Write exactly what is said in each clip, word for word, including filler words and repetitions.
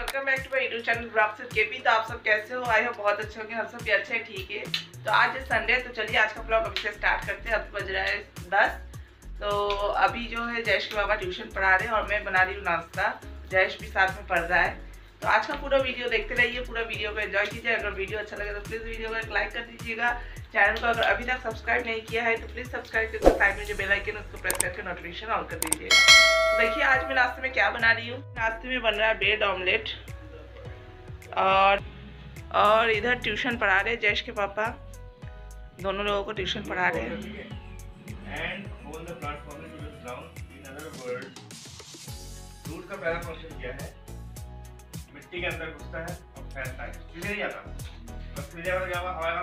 Welcome back to my YouTube channel vlogs with KP. तो आप सब कैसे हो? आई हो बहुत अच्छे होंगे, हम सब भी अच्छे हैं, ठीक है। तो आज है संडे, तो चलिए आज का ब्लॉग अभी से स्टार्ट करते हैं। अब बज रहा है दस। तो अभी जो है जयेश के बाबा ट्यूशन पढ़ा रहे हैं और मैं बना रही हूँ नाश्ता। जयेश भी साथ में पढ़ रहा है। तो आज का पूरा वीडियो देखते रहिए, पूरा वीडियो को एंजॉय कीजिए। अगर वीडियो अच्छा लगे तो प्लीज़ वीडियो को एक लाइक कर दीजिएगा। चैनल को अगर अभी तक सब्सक्राइब नहीं किया है तो प्लीज़ सब्सक्राइब करके साइड में जो बेल आइकन है उसको प्रेस करके नोटिफिकेशन ऑन कर दीजिएगा। तो देखिए आज मैं नाश्ते में क्या बना रही हूँ। नाश्ते में बन रहा है ब्रेड ऑमलेट और और इधर ट्यूशन पढ़ा रहे जयेश के पापा, दोनों लोगों को ट्यूशन पढ़ा रहे हैं। And hold the platform to the ground. In other words, root का पहला फंक्शन क्या है? मिट्टी के अंदर घुसता है और फैलता है, सीधे नहीं जाता। बस सीधे वाला क्या हवा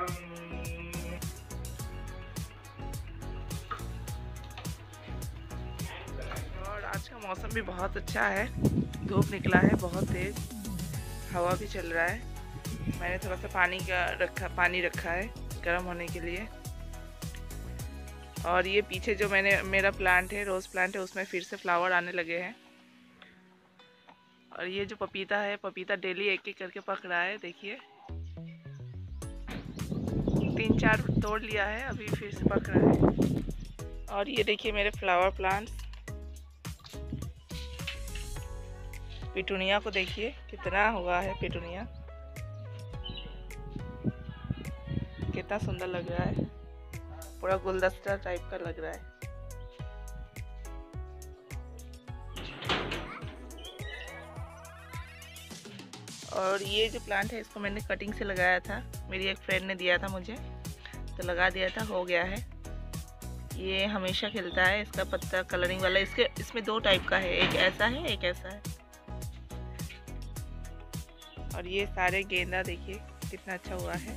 और आज का मौसम भी बहुत अच्छा है, धूप निकला है, बहुत तेज हवा भी चल रहा है। मैंने थोड़ा सा पानी का रखा पानी रखा है गर्म होने के लिए। और ये पीछे जो मैंने मेरा प्लांट है, रोज़ प्लांट है, उसमें फिर से फ्लावर आने लगे हैं। और ये जो पपीता है, पपीता डेली एक एक करके पक रहा है। देखिए तीन चार तोड़ लिया है, अभी फिर से पक रहा है। और ये देखिए मेरे फ्लावर प्लांट्स, पिटूनिया को देखिए कितना हुआ है। पिटूनिया कितना सुंदर लग रहा है, पूरा गुलदस्ता टाइप का लग रहा है। और ये जो प्लांट है इसको मैंने कटिंग से लगाया था, मेरी एक फ्रेंड ने दिया था मुझे, तो लगा दिया था, हो गया है। ये हमेशा खिलता है, इसका पत्ता कलरिंग वाला। इसके इसमें दो टाइप का है, एक ऐसा है एक ऐसा है। और ये सारे गेंदा देखिए कितना अच्छा हुआ है।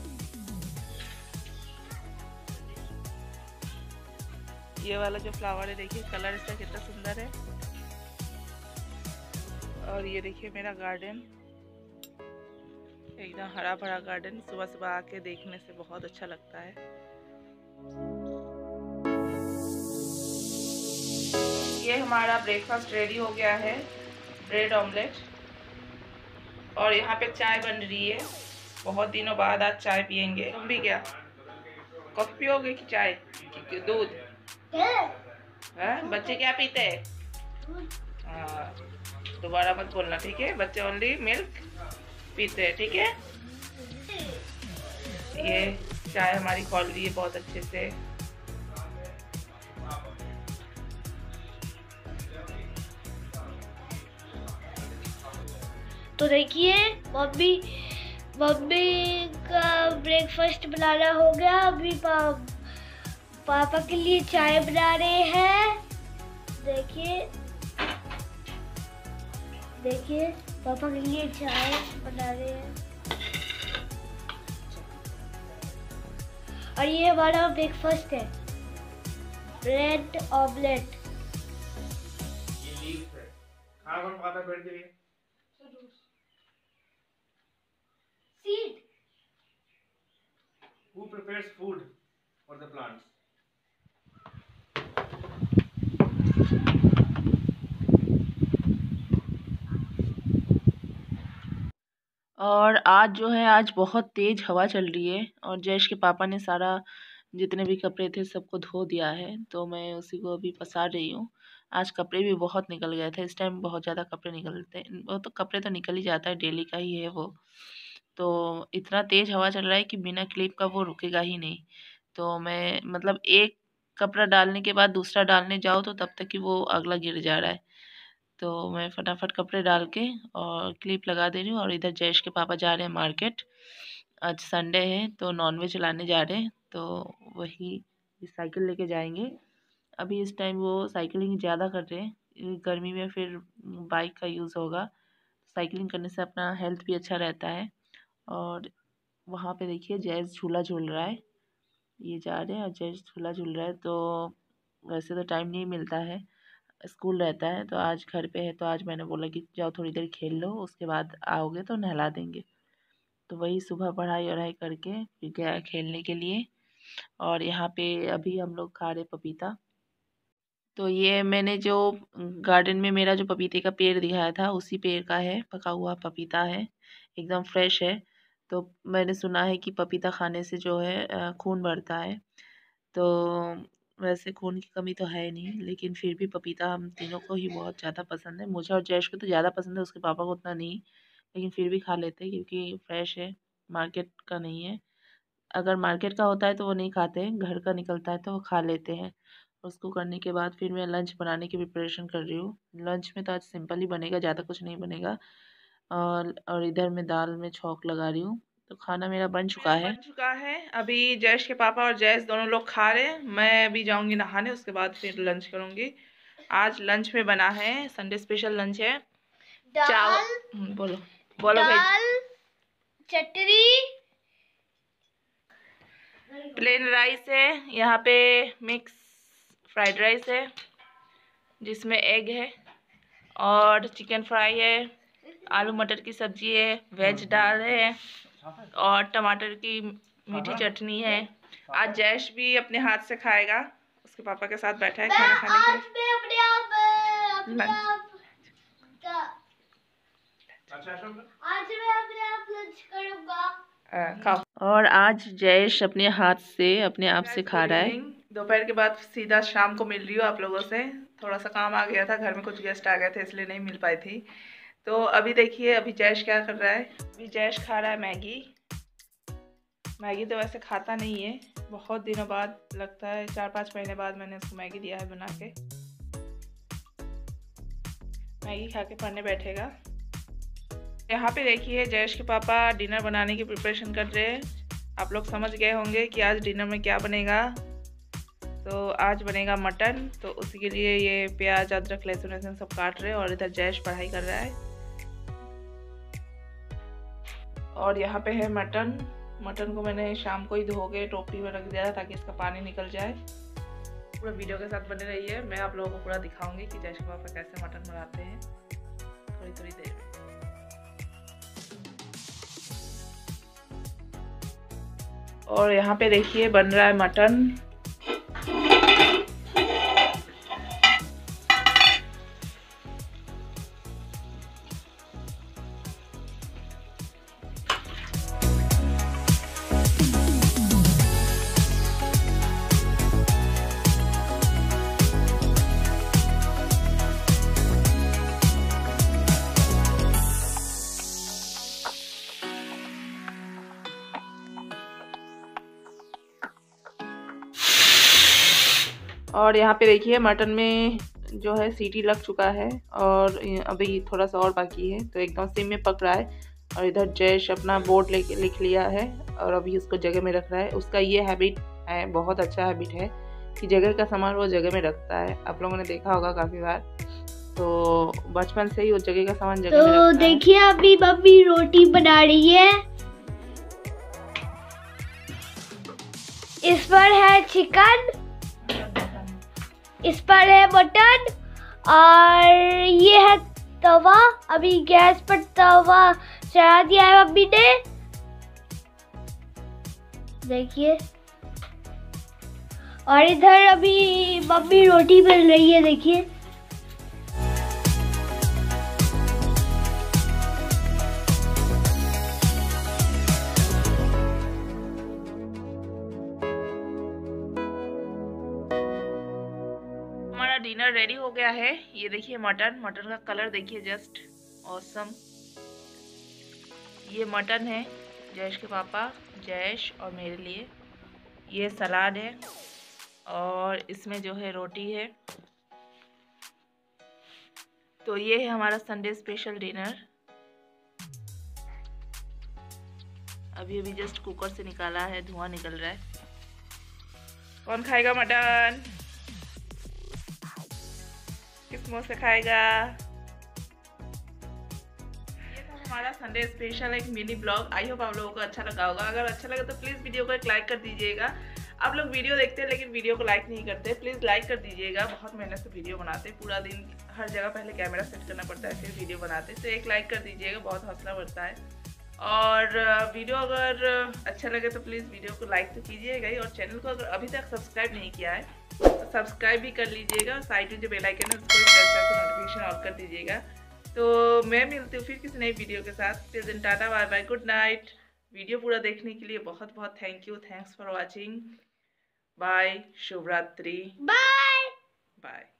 ये वाला जो फ्लावर है देखिए कलर इसका कितना सुंदर है। और ये देखिए मेरा गार्डन, एकदम हरा भरा गार्डन। सुबह सुबह आके देखने से बहुत अच्छा लगता है। ये हमारा ब्रेकफास्ट रेडी हो गया है, ब्रेड ऑमलेट। और यहाँ पे चाय बन रही है, बहुत दिनों बाद आज चाय पियेंगे। तुम भी क्या कॉफी पियोगे कि चाय कि दूध? बच्चे क्या पीते हैं? हाँ, दोबारा मत बोलना, ठीक है? बच्चे ओनली मिल्क पीते हैं, ठीक है? ये चाय हमारी खोल रही है बहुत अच्छे से। तो देखिए मम्मी मम्मी का ब्रेकफास्ट बनाना हो गया। अभी पा, पापा के लिए चाय बना रहे हैं। देखिए देखिए पापा के लिए चाय बना रहे हैं। और ये हमारा ब्रेकफास्ट है, ब्रेड ऑमलेट। ये लीफ है, खाना कौन पकाता है ब्रेड के लिए? Seed. Who prepares food for the plants? और आज जो है आज बहुत तेज़ हवा चल रही है और जयेश के पापा ने सारा जितने भी कपड़े थे सबको धो दिया है, तो मैं उसी को अभी पसार रही हूँ। आज कपड़े भी बहुत निकल गए थे, इस टाइम बहुत ज़्यादा कपड़े निकलते हैं। वो तो कपड़े तो निकल ही जाता है, डेली का ही है वो। तो इतना तेज़ हवा चल रहा है कि बिना क्लिप का वो रुकेगा ही नहीं। तो मैं मतलब एक कपड़ा डालने के बाद दूसरा डालने जाओ तो तब तक कि वो अगला गिर जा रहा है। तो मैं फटाफट कपड़े डाल के और क्लिप लगा दे रही हूँ। और इधर जयेश के पापा जा रहे हैं मार्केट, आज संडे है तो नॉनवेज लाने जा रहे हैं, तो वही साइकिल लेके जाएंगे। अभी इस टाइम वो साइकिलिंग ज़्यादा कर रहे हैं, गर्मी में फिर बाइक का यूज़ होगा। साइकिलिंग करने से अपना हेल्थ भी अच्छा रहता है। और वहाँ पे देखिए जयेश झूला झूल रहा है, ये जा रहे हैं और जयेश झूला झूल रहा है। तो वैसे तो टाइम नहीं मिलता है, स्कूल रहता है, तो आज घर पे है, तो आज मैंने बोला कि जाओ थोड़ी देर खेल लो, उसके बाद आओगे तो नहला देंगे। तो वही सुबह पढ़ाई वढ़ाई करके फिर गया खेलने के लिए। और यहाँ पे अभी हम लोग खा रहे पपीता। तो ये मैंने जो गार्डन में मेरा जो पपीते का पेड़ दिखाया था उसी पेड़ का है, पका हुआ पपीता है, एकदम फ्रेश है। तो मैंने सुना है कि पपीता खाने से जो है खून बढ़ता है। तो वैसे खून की कमी तो है नहीं, लेकिन फिर भी पपीता हम तीनों को ही बहुत ज़्यादा पसंद है। मुझे और जैश को तो ज़्यादा पसंद है, उसके पापा को उतना नहीं, लेकिन फिर भी खा लेते हैं क्योंकि फ्रेश है, मार्केट का नहीं है। अगर मार्केट का होता है तो वो नहीं खाते, घर का निकलता है तो वो खा लेते हैं। उसको करने के बाद फिर मैं लंच बनाने की प्रिपरेशन कर रही हूँ। लंच में तो आज सिंपल ही बनेगा, ज़्यादा कुछ नहीं बनेगा। और और इधर मैं दाल में छौंक लगा रही हूँ। तो खाना मेरा बन चुका है बन चुका है अभी जैश के पापा और जैस दोनों लोग खा रहे हैं। मैं अभी जाऊंगी नहाने, उसके बाद फिर लंच करूंगी। आज लंच में बना है, संडे स्पेशल लंच है, चावल, बोलो बोलो भाई, दाल, चटनी, प्लेन राइस है, यहाँ पे मिक्स फ्राइड राइस है जिसमें एग है, और चिकन फ्राई है, आलू मटर की सब्जी है, वेज दाल है, और टमाटर की मीठी चटनी है। आज जैश भी अपने हाथ से खाएगा, उसके पापा के साथ बैठा है खाना खाने के लिए। मैं अपने आप अपने आप आज मैं अपने आप लंच करूंगा। खाओ। और आज जयेश अपने हाथ से अपने आप से खा रहा है। दोपहर के बाद सीधा शाम को मिल रही हूँ आप लोगों से। थोड़ा सा काम आ गया था, घर में कुछ गेस्ट आ गए थे इसलिए नहीं मिल पाई थी। तो अभी देखिए अभी जयेश क्या कर रहा है। अभी जयेश खा रहा है मैगी। मैगी तो वैसे खाता नहीं है, बहुत दिनों बाद, लगता है चार पाँच महीने बाद मैंने उसको मैगी दिया है बना के। मैगी खा के पढ़ने बैठेगा। यहाँ पे देखिए जयेश के पापा डिनर बनाने की प्रिपरेशन कर रहे हैं। आप लोग समझ गए होंगे कि आज डिनर में क्या बनेगा। तो आज बनेगा मटन, तो उसी के लिए ये प्याज अदरक लहसुन वहसुन सब काट रहे हैं, और इधर जयेश पढ़ाई कर रहा है। और यहाँ पे है मटन। मटन को मैंने शाम को ही धो के टोकरी में रख दिया था ताकि इसका पानी निकल जाए। पूरा वीडियो के साथ बने रहिए, मैं आप लोगों को पूरा दिखाऊंगी कि जयेश के पापा कैसे मटन बनाते हैं थोड़ी थोड़ी देर में। और यहाँ पे देखिए बन रहा है मटन। और यहाँ पे देखिए मटन में जो है सीटी लग चुका है, और अभी थोड़ा सा और बाकी है, तो एकदम सिम में पक रहा है। और इधर जयेश अपना बोर्ड लेके लिख लिया है और अभी उसको जगह में रख रहा है। उसका ये हैबिट है, बहुत अच्छा हैबिट है कि जगह का सामान वो जगह में रखता है। आप लोगों ने देखा होगा काफ़ी बार, तो बचपन से ही वो जगह का सामान जगह तो में रखता है। देखिए अभी मम्मी रोटी बना रही है। इस पर है चिकन, इस पर है मटन, और ये है तवा। अभी गैस पर तवा चढ़ा दिया है मम्मी ने, देखिए। और इधर अभी मम्मी रोटी बन रही है, देखिए। डिनर रेडी हो गया है। ये देखिए मटन, मटन का कलर देखिए, जस्ट ऑसम। ये मटन है जयेश के पापा, जयेश और मेरे लिए। ये सलाद है, और इसमें जो है रोटी है। तो ये है हमारा संडे स्पेशल डिनर। अभी अभी जस्ट कुकर से निकाला है, धुआं निकल रहा है। कौन खाएगा मटन? किस मुंह से खाएगा? ये था हमारा संडे स्पेशल एक मिनी ब्लॉग। आई होप आप लोगों को अच्छा लगा होगा। अगर अच्छा लगा तो प्लीज़ वीडियो को एक लाइक कर दीजिएगा। आप लोग वीडियो देखते हैं लेकिन वीडियो को लाइक नहीं करते, प्लीज़ लाइक कर दीजिएगा। बहुत मेहनत से वीडियो बनाते, पूरा दिन हर जगह पहले कैमरा सेट करना पड़ता है, फिर वीडियो बनाते। तो एक लाइक कर दीजिएगा, बहुत हौसला बढ़ता है। और वीडियो अगर अच्छा लगे तो प्लीज़ वीडियो को लाइक तो कीजिएगा ही, और चैनल को अगर अभी तक सब्सक्राइब नहीं किया है तो सब्सक्राइब भी कर लीजिएगा और साइड में जो बेल आइकन है उसको भी प्रेस करके नोटिफिकेशन ऑन कर दीजिएगा। तो मैं मिलती हूँ फिर किसी नई वीडियो के साथ। Till then tata bye bye, good night. Video पूरा देखने के लिए बहुत बहुत thank you. Thanks for watching. Bye, शुभ रात्रि। Bye bye.